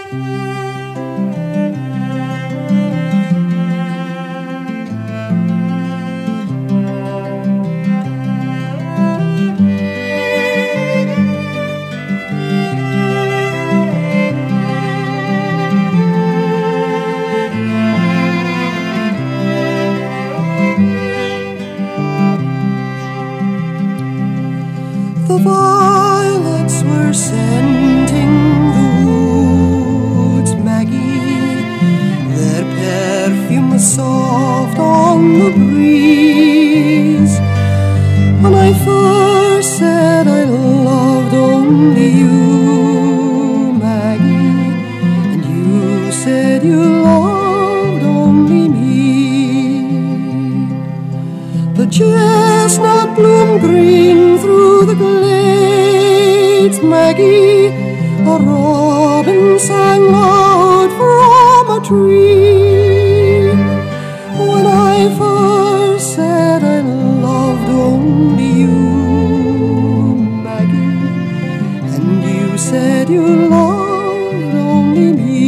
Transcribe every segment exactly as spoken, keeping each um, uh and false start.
The violets were scenting the woods, Maggie. Their perfume was soft on the breeze. When I first said I loved only you, Maggie, and you said you loved only me. The chestnut bloomed green through the glades, Maggie. A robin sang loud from a tree. When I first said I loved only you, Maggie, and you said you loved only me.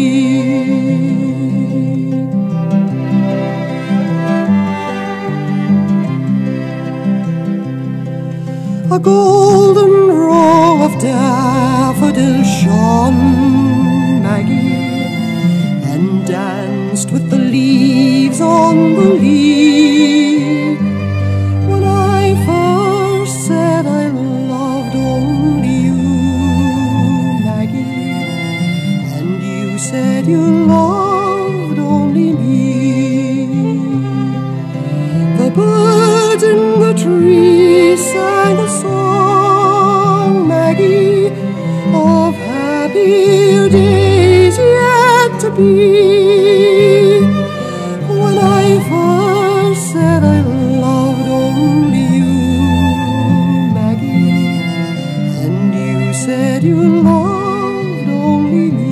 A golden row of daffodils shone, Maggie, and danced with the leaves on the lea. When I first said I loved only you, Maggie, and you said you loved only me. The birds in the trees sang a song, Maggie, of happier days yet to be. When I first said I loved only you, Maggie, and you said you loved only me.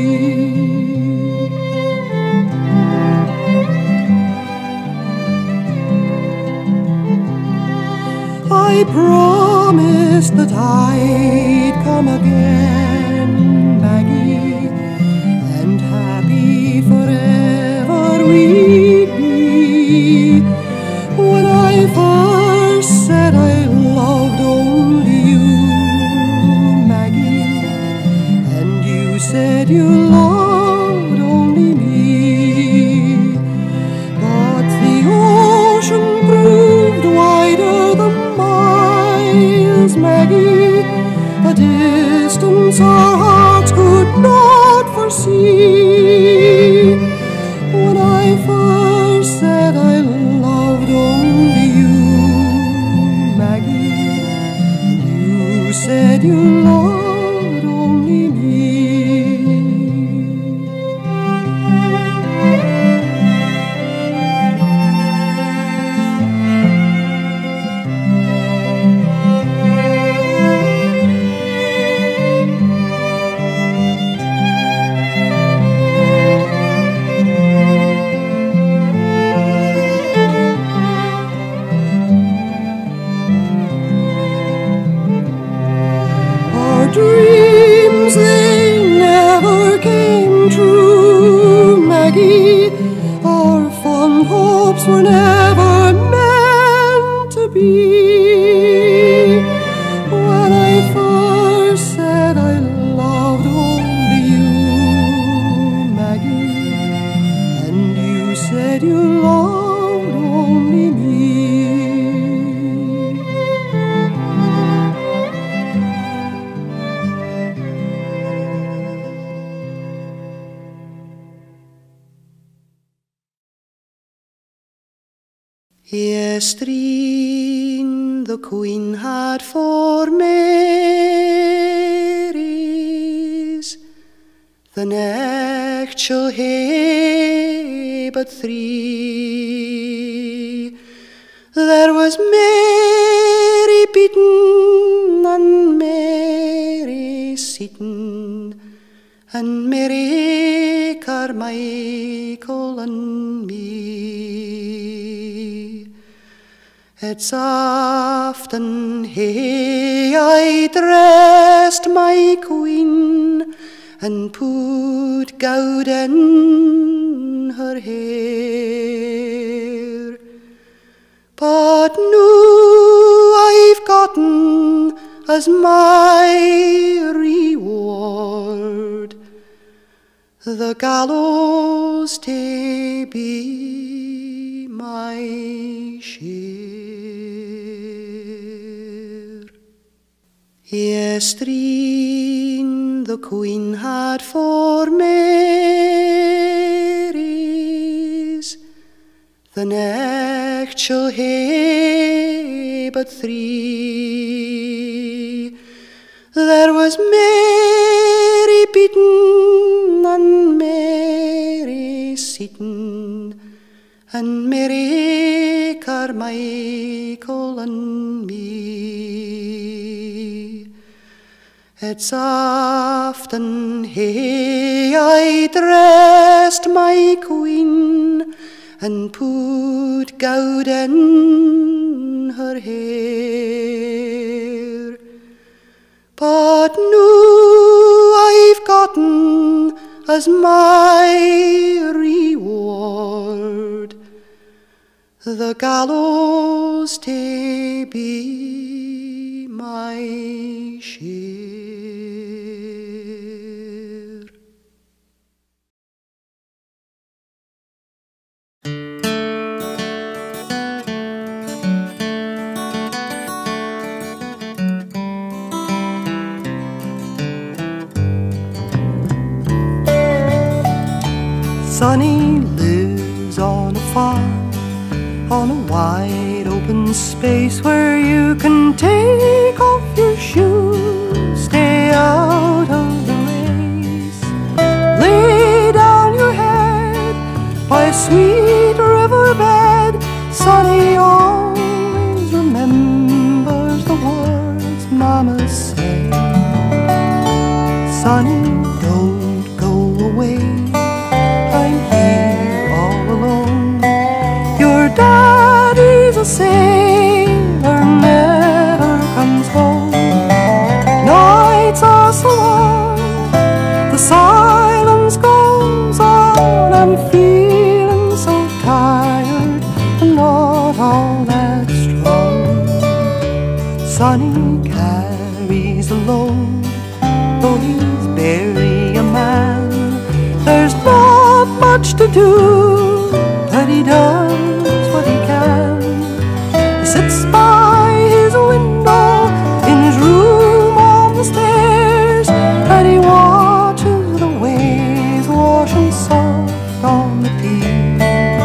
I promised that I'd come again, Maggie, and happy forever we'd be. When I first said I loved only you, Maggie, and you said you loved only me. But the ocean proved wider than miles, Maggie, a distance our hearts could not foresee. When I first said I loved only you, Maggie, and you said you loved only me. Dreams, they never came true, Maggie. Our fond hopes were never meant to be. When I first said I loved only you, Maggie, and you said you loved only me. Yestreen the queen had four Marys, the next shall hae but three. There was Mary Beaton and Mary Seaton and Mary Carmichael and me. It's often hae I dressed my queen, and put goud in her hair. But now I've gotten as my reward the gallows to be my share. Yestreen the Queen had four Marys, the next shall hae but three. There was Mary Beaton and Mary Seaton and Mary Carmichael and me. It's often hae I dressed my Queen and put goud in her hair. But now I've gotten as my reward the gallows to be my share. Sonny lives on a farm, on a wide open space where you can take off your shoes, stay out of the race. Lay down your head by a sweet riverbed. Sonny always remembers the words Mama said. Sonny, don't go away, I'm here all alone. Your daddy's a sailor, never comes home. Nights are so long, the silence goes on. I'm feeling so tired and not all that strong. Sonny carries the load, though he's barely a man. There's not much to do, but he does what he can. He sits by his window in his room on the stairs, and he watches the waves washing soft on the pier.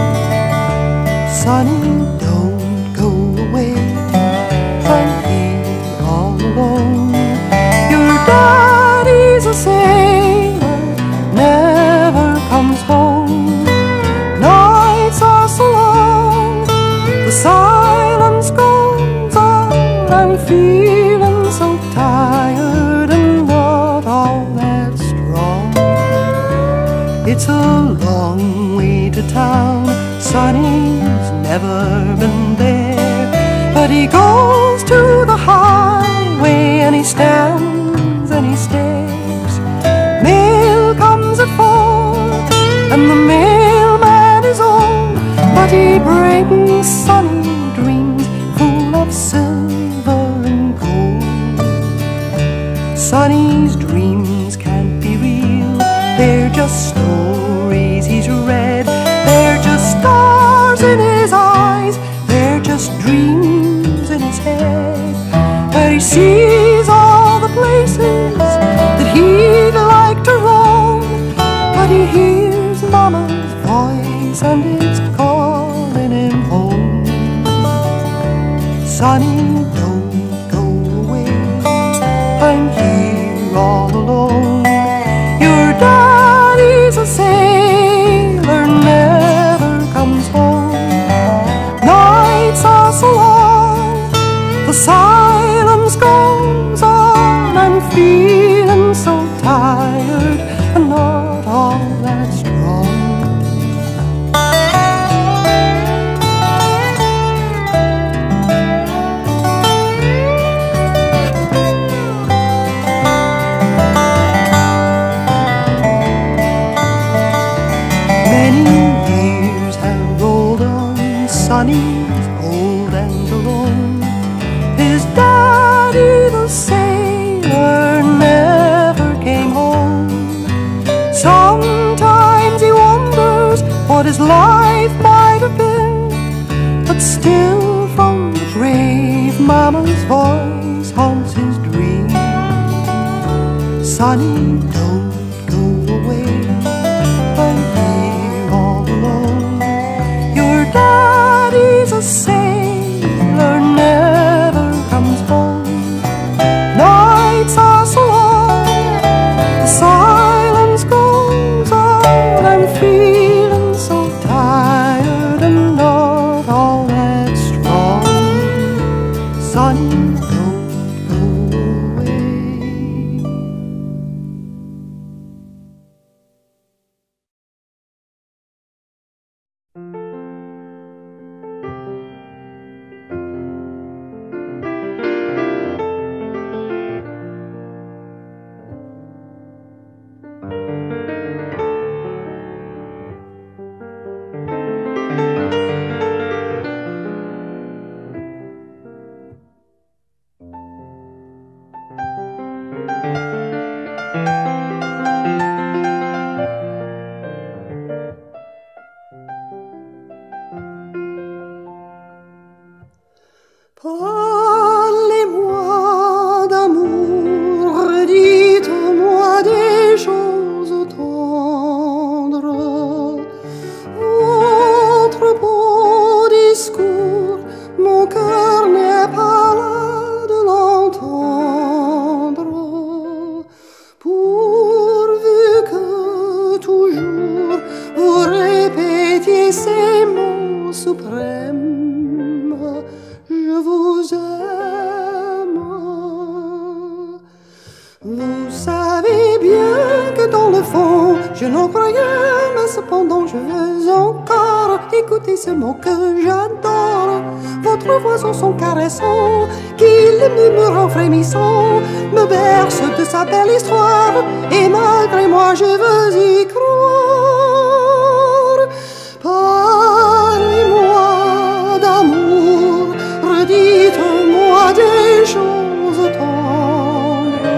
Sonny, don't go away, I'm here all alone. Your daddy's a sailor, never comes home. Nights are so long, the silence goes on. I'm feeling so tired and not all that strong. It's a long way to town, Sonny's never been there, but he goes to the highway and he stands and he stares. Mail comes at four and the mailman is old, but he brings Sonny dreams full of silver and gold. Sonny's dreams can't be real, they're just stories he's read. They're just stars in his eyes, they're just dreams in his head. But he sees all the places that he'd like to roam, but he hears Mama's voice and it's calling him home. Sonny, don't go away, I'm here all alone. Your daddy's a sailor, never comes home. Nights are so long, the silence goes on. I'm feeling so tired and not all that strong. Sonny's old and alone. His daddy, the sailor, never came home. Sometimes he wonders what his life might have been, but still from the grave mama's voice haunts his dream. Sonny, don't go away, I'm here all alone. Your daddy's a sailor, never comes home. Nights are so long, the silence goes on. I'm feeling so tired and not all that strong. Sonny, don't go away. Parlez-moi d'amour, dites-moi des choses tendres. Votre beau discours, mon cœur n'est pas là de l'entendre. Pourvu que toujours vous répétiez ces mots suprêmes: je vous aime. Vous savez bien que dans le fond je n'en crois rien, mais cependant je veux encore écouter ce mot que j'adore. Votre voix en son caressant, qui le murmure en frémissant, me berce de sa belle histoire, et malgré moi je veux y croire. Parlez-moi d'amour, dites-moi des choses tendres.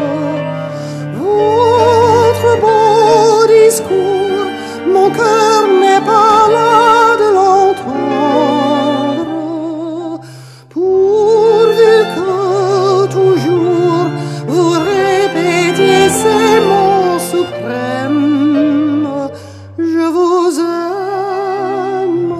Votre beau discours, mon cœur n'est pas là de l'entendre. Pourvu que toujours vous répétiez ces mots suprêmes: je vous aime.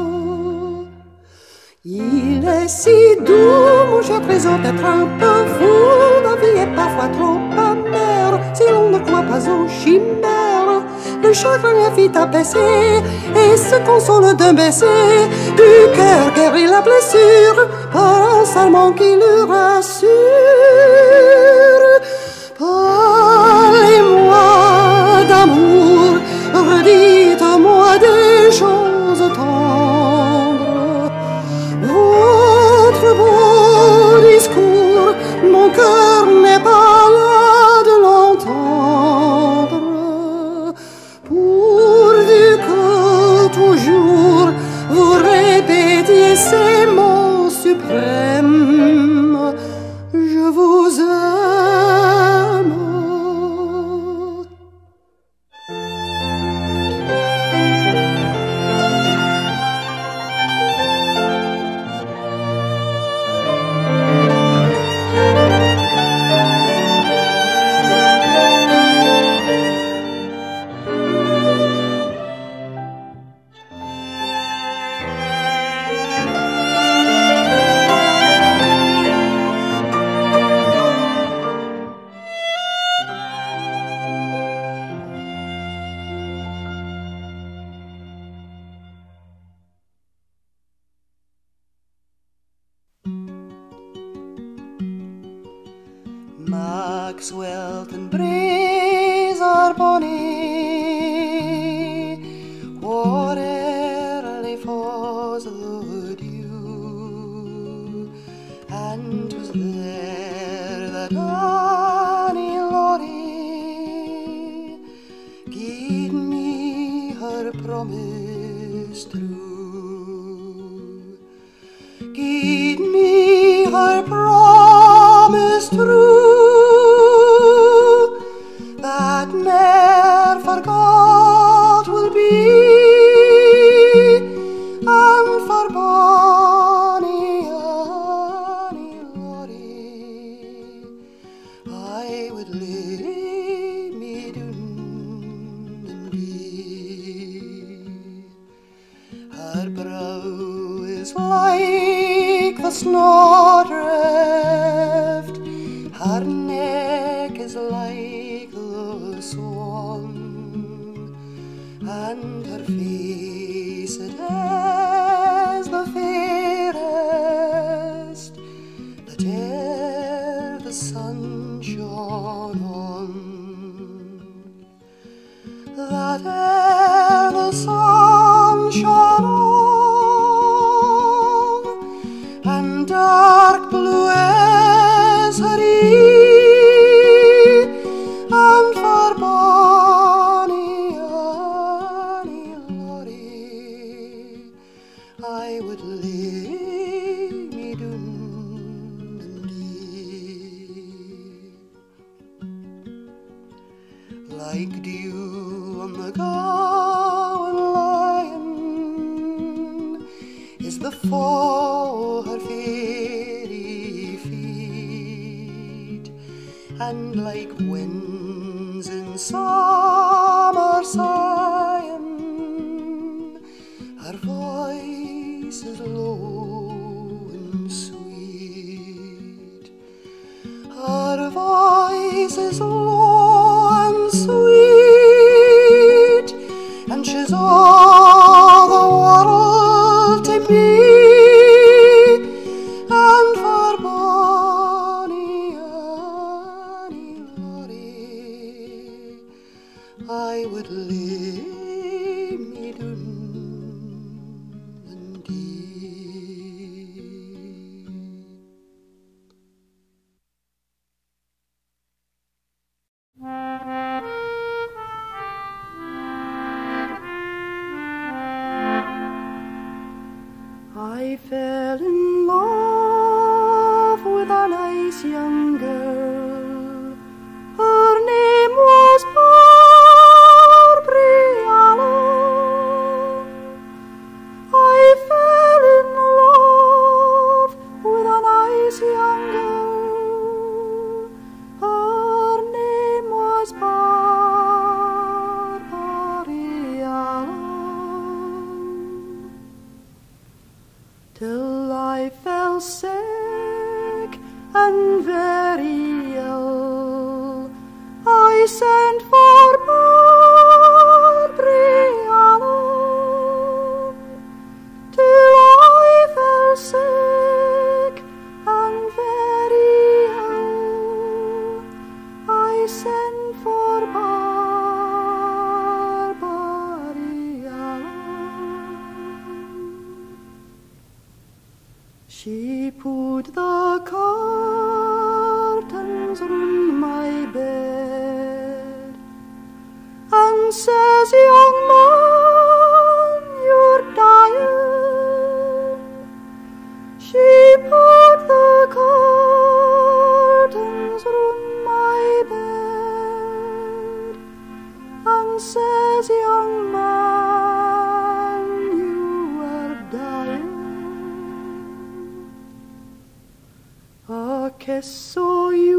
Il est si doux, mon cher trésor, d'être un peu fou. La vie est parfois trop amère si l'on ne croit pas aux chimères. Le chagrin est vite abaissé et se console d'un baiser du cœur guérit la blessure par un serment qui le rassure. Parlez-moi d'amour, redites-moi des choses tendres. Votre beau discours, mon cœur n'est pas là de l'entendre. Pourvu que toujours vous répétiez ces mots suprêmes: je vous aime. Maxwell and breeze are bonny, whate'er they falls the dew, and 'twas there that Annie Laurie gied me her promise true. I would lay me down and die. Her brow is like the snowdrift, her neck is like the swan, and her face it is the fairest that e'er the sun shone on, that e'er the sun shone on, and dark blue is her e'e, and for bonny Annie Laurie I would lay me down and die. Like dew on the gowan lion is the fall her fairy feet, and like winds in summer sighing, her voice is low and sweet. Her voice is low and sweet, and she's all the world to me, and for bonny Annie Laurie I would lay me down and die. I fell in love with a nice young girl. Her name was Barbary Allen. I fell in love with a nice young girl. Her name was Barbary Allen. Till I fell sick and very ill, I sent for Barbary Allen. Till I fell sick and very ill, I sent for Barbary Allen. She put the curtains round my bed and says, young man, you're dying. She put the curtains round my bed and says, young man, you are dying. A kiss so you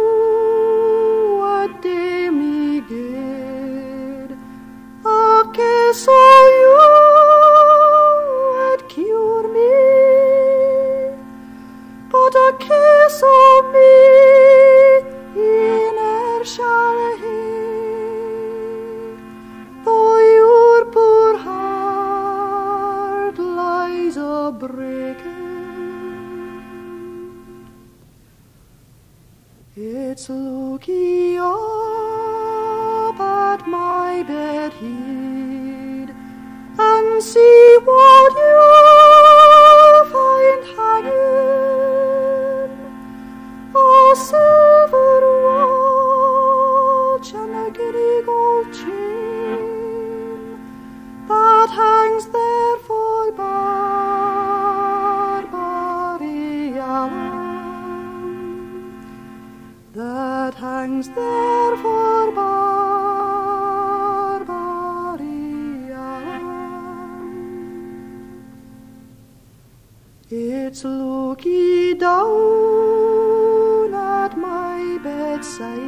would do me good, a kiss so you would cure me, but a kiss of me you ne'er shall hear, though your poor heart lies a breaking. It's looking up at my bed head and see what you find hanging. A silver watch and a giddy gold chain that hangs there for Barbary Allen. That hangs there for Barbary Allen. It's looking down at my bedside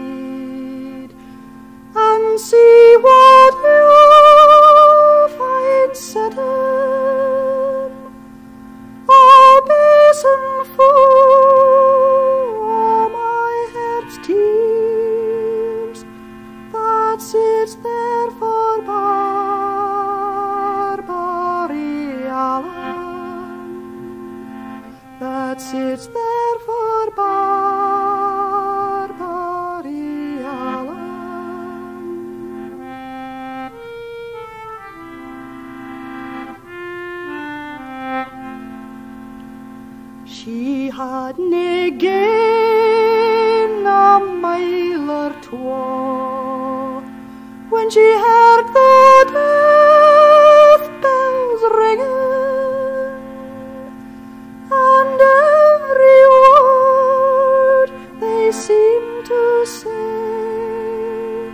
had nae gain a mile or twa when she heard the death bells ringing, and every word they seemed to say,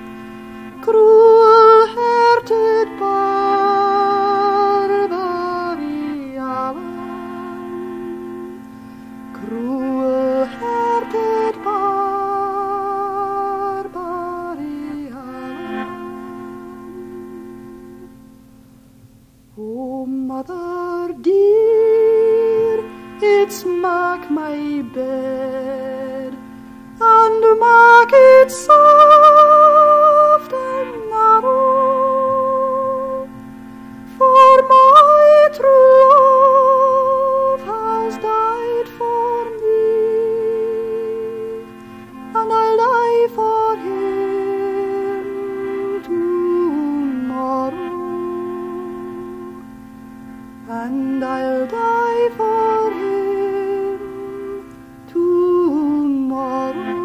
cruel-hearted Barbary Allen, cruel-hearted Barbary Allen. Oh, mother dear, it's mak my bed, and mak it soft and narrow, for my true love has died for me, and I'll die for him tomorrow, and I'll die for him tomorrow.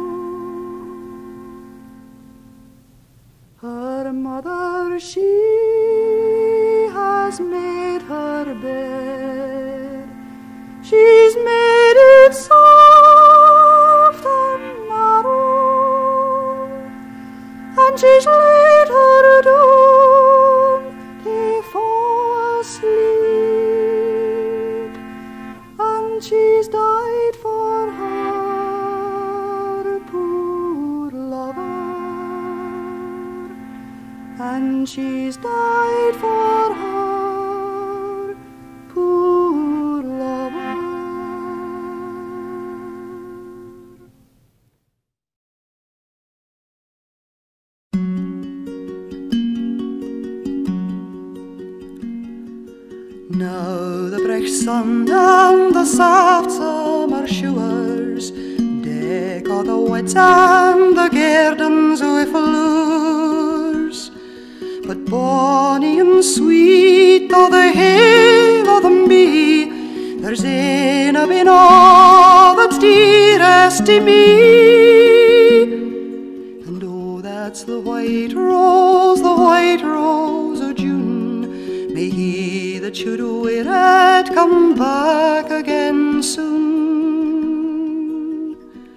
Her mother, she has made her bed, she's made it soft and narrow, and she's laid her down to fall asleep, and she's died for her poor lover, and she's died for her poor lover. Now the bright sun and the soft summer showers deck all the woods and the gardens with flowers, but bonny and sweet though the hay o' them be, there's ane a been all that's dearest to me, and oh, that's the white rose, the white rose o' June. May he that should wear it come back again soon.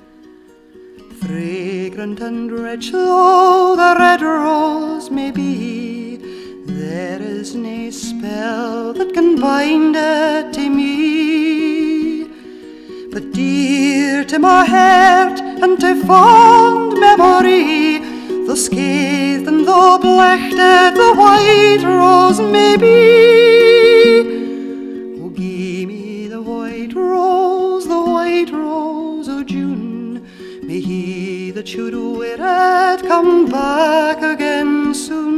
Fragrant and rich though the red rose may be, there is nae spell that can bind it to me. But dear to my heart and to fond memory, though scathed and though blechted the white rose may be, oh, gie me the white rose, the white rose o' June. May he that should wear it come back again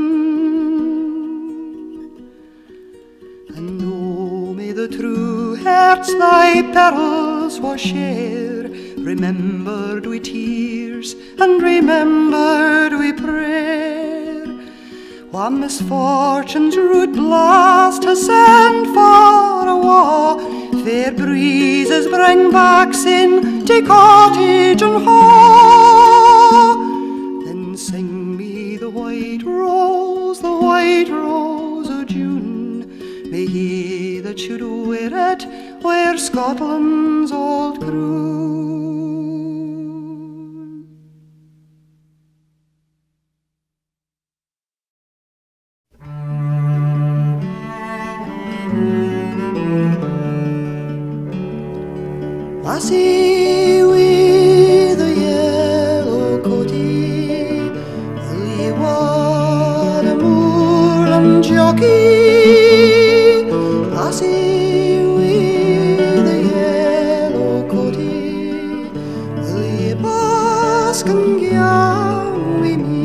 soon. And oh, may the true hearts thy perils was share, remembered wi' tears and remembered wi' prayer, wha misfortune's rude blast has sent far awa', fair breezes bring back sin to cottage and ha'. Then sing me the white rose, the white rose o' June. May he that should wear it wear Scotland's old croon. Lassie with the yellow coatie, will ye wad a moorland jockey? Lassie with the yellow coatie, will ye bask and gyam wi' me?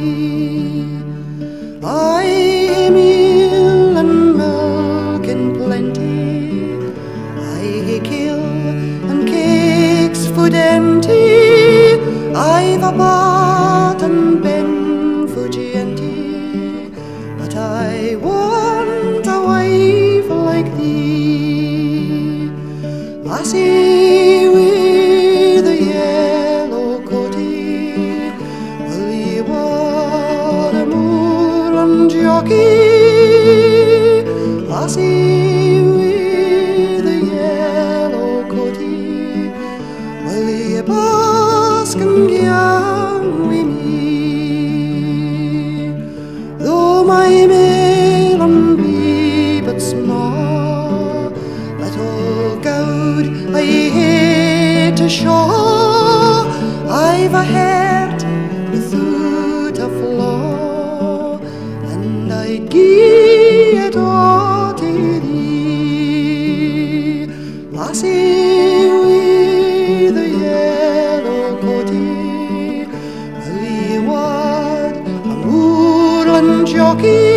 Aye, meal and milk in plenty, aye, kill for dainty, I've a bat and ben for genty, but I want a wife like thee, lassie. I've a heart without a flaw, and I'd gie it all to thee, lassie with the yellow coatie. Will ye wad a moorland jockey,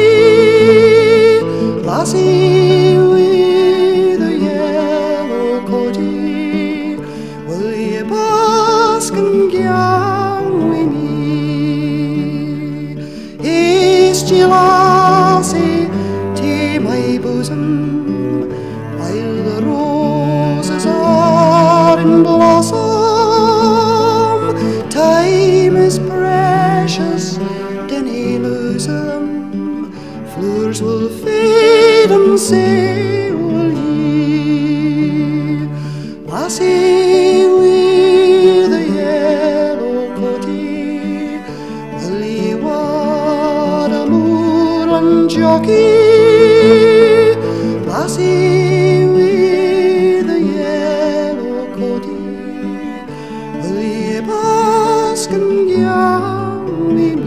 lassie with the yellow coatie? Will ye bask and gang wi' me? Haste ye, lassie, to my bosom, while the roses are in blossom. Time is precious, dinna lose 'em. Flowers will fade and so will ye. Lassie with the yellow coatie, will ye wad a moorland jockey? Lassie with the yellow coatie, will ye bask and gang wi' me?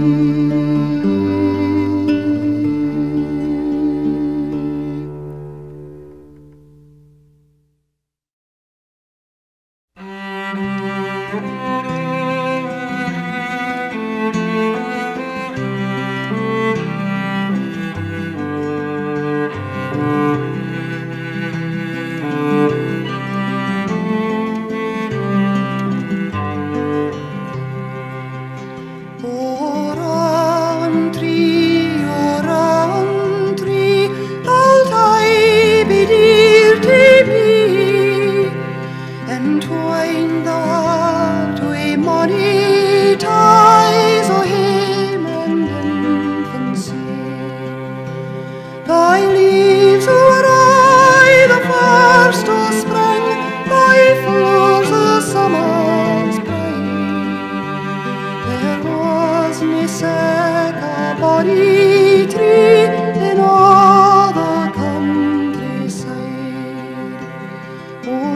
Entwine the heart wi' mony ties o' hame and infancy. Thy leaves were aye the first o' spring, thy flowers the summer's pride. There was nae sic a bonny tree in all the countryside. Oh,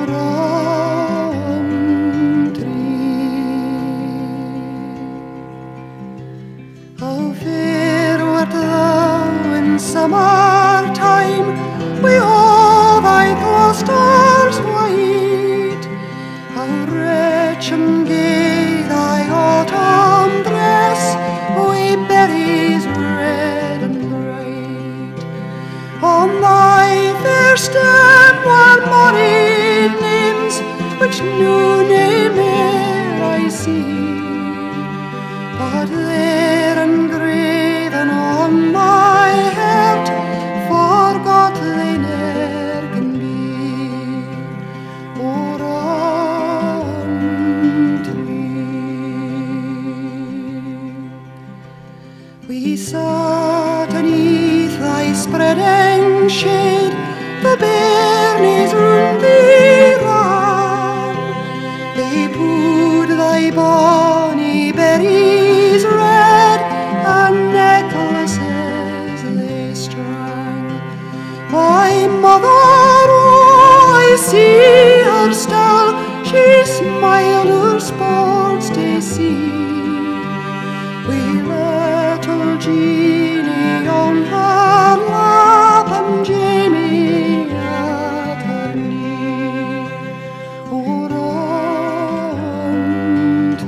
summertime, wi' all thy clusters white, how rich and gay thy autumn dress, wi' berries red and bright. On thy fair stem were mony names, which now nae mair I see, but there engraven on my heart, forgot they ne'er can be. O round tree, we sat aneath thy spreading shade, the bairnies round thee ran. They poured thy bonny berries red, and necklaces they strung. My mother, oh, I see her still, she smiled her sports to see. We little Jeanie on her lap and Jamie at her knee. Oh, round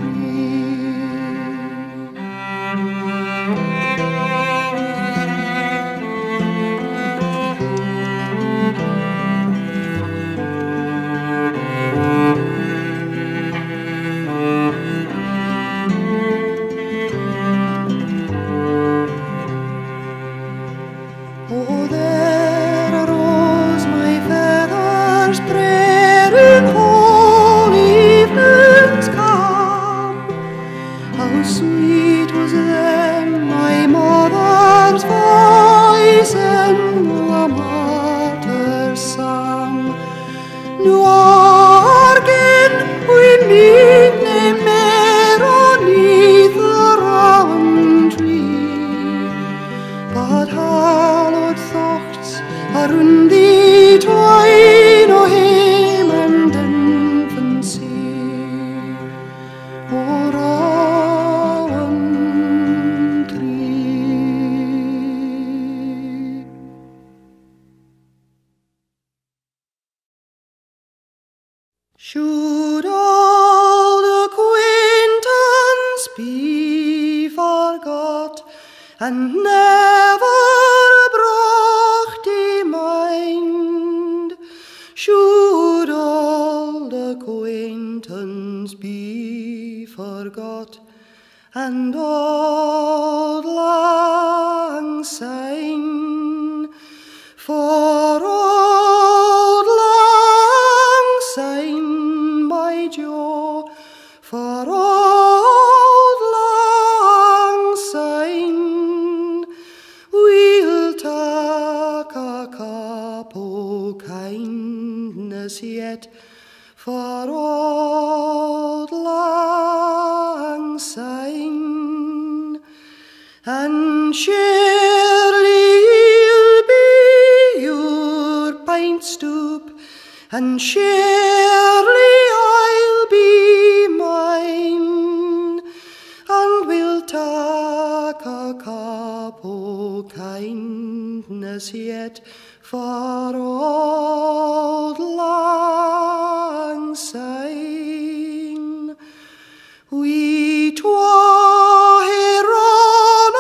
and never brought in mind. Should old acquaintance be forgot, and old lang syne, for old lang syne, my Jo, for old lang syne, we'll tak a cup o' kindness yet, for old lang syne, and surely he'll be your pint stoop, and surely I'll be mine, and we'll tak a cup o' kindness yet, for old lang syne. We twa hae run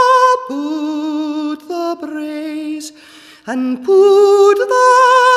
aboot the braes, and put the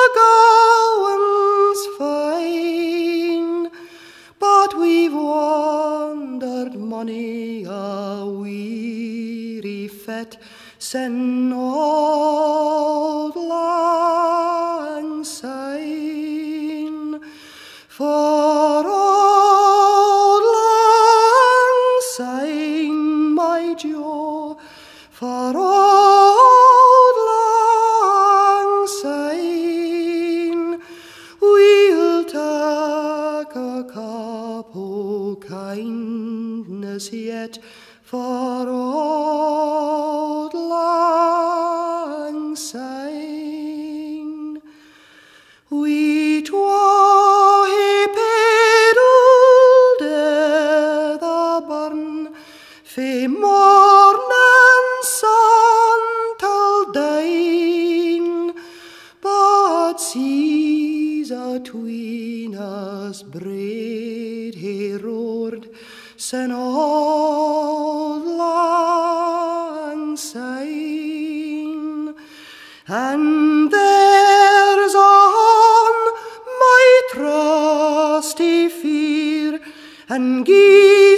gowans fine, but we've wandered mony a weary fet sin old lang syne, for old lang syne, my Jo, for old lang syne, we'll tak a cup o' kindness yet, for old lang syne. We twa hae pedalled i' the burn, fae morning sun till dine, but seas atween us braid hae roared sin old lang syne, and there's on my trusty fear and gear